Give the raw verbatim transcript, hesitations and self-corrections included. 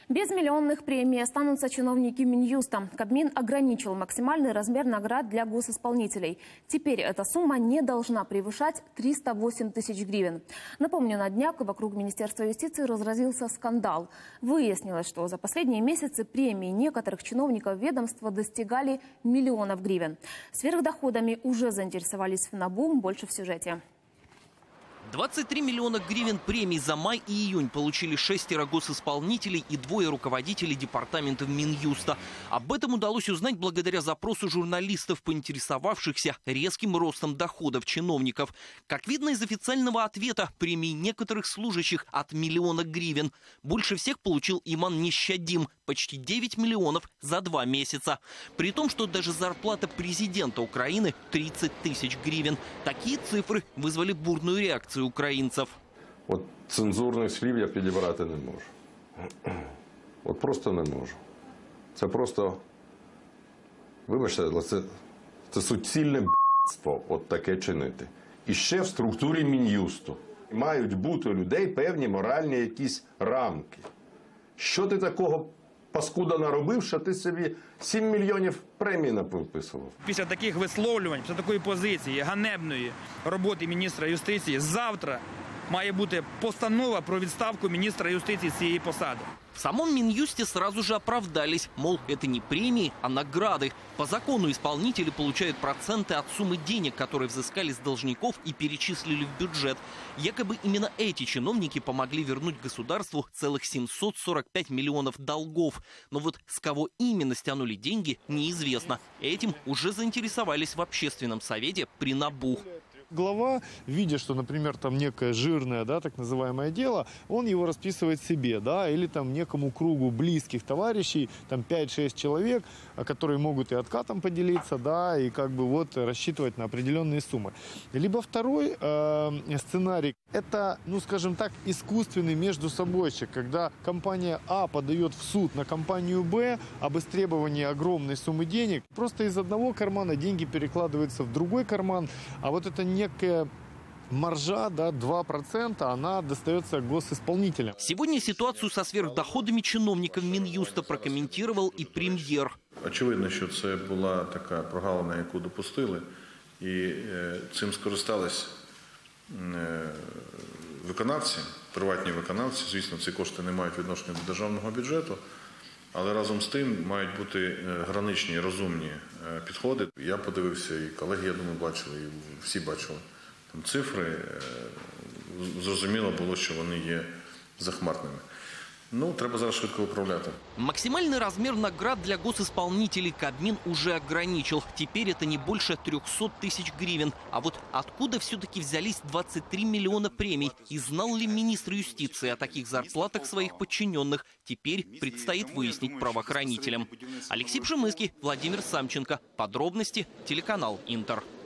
Без миллионных премий останутся чиновники Минюста. Кабмин ограничил максимальный размер наград для госисполнителей. Теперь эта сумма не должна превышать триста восемь тысяч гривен. Напомню, на днях вокруг Министерства юстиции разразился скандал. Выяснилось, что за последние месяцы премии некоторых чиновников ведомства достигали миллионов гривен. Сверхдоходами уже заинтересовались в НАБУ. Больше в сюжете. двадцать три миллиона гривен премий за май и июнь получили шестеро госисполнителей и двое руководителей департаментов Минюста. Об этом удалось узнать благодаря запросу журналистов, поинтересовавшихся резким ростом доходов чиновников. Как видно из официального ответа, премии некоторых служащих от миллиона гривен. Больше всех получил Иман Нещадим – почти девять миллионов за два месяца. При том, что даже зарплата президента Украины – тридцать тысяч гривен. Такие цифры вызвали бурную реакцию українців. От цензурних слів я підібрати не можу. От просто не можу. Це просто, вибачте, але це, це суцільне б***ство от таке чинити. І ще в структурі Мін'юсту. Мають бути у людей певні моральні якісь рамки. Що ти такого паскуда наробив, що ти собі сім мільйонів премій написував? Після таких висловлювань, після такої позиції, ганебної роботи міністра юстиції, завтра має бути постанова про відставку міністра юстиції з цієї посади. В самом Минюсте сразу же оправдались, мол, это не премии, а награды. По закону исполнители получают проценты от суммы денег, которые взыскали с должников и перечислили в бюджет. Якобы именно эти чиновники помогли вернуть государству целых семьсот сорок пять миллионов долгов. Но вот с кого именно стянули деньги, неизвестно. Этим уже заинтересовались в общественном совете при НАБУ. Глава, видя, что, например, там некое жирное, да, так называемое дело, он его расписывает себе, да, или там некому кругу близких товарищей, там пять-шесть человек, которые могут и откатом поделиться, да, и как бы вот рассчитывать на определенные суммы. Либо второй э, сценарий, это, ну, скажем так, искусственный междусобойчик, когда компания А подает в суд на компанию Б об истребовании огромной суммы денег, просто из одного кармана деньги перекладываются в другой карман, а вот это некая маржа, да, два процента, она достается госисполнителям. Сегодня ситуацию со сверхдоходами чиновников Минюста прокомментировал и прем'єр. Очевидно, що це була така прогалина, яку допустили, і цим скористались виконавці, приватні виконавці. Звісно, ці кошти не мають відношення до державного бюджету, але разом з тим мають бути граничні, розумні підходи. Я подивився, і колеги, я думаю, бачили, і всі бачили там цифри. Зрозуміло було, що вони є захмарними. Ну, треба зараз швидко виправляти. Максимальный размер наград для госисполнителей Кабмин уже ограничил. Теперь это не больше трехсот тысяч гривен. А вот откуда все-таки взялись двадцать три миллиона премий? И знал ли министр юстиции о таких зарплатах своих подчиненных? Теперь предстоит выяснить правоохранителям. Алексей Пшемыский, Владимир Самченко. Подробности телеканал Интер.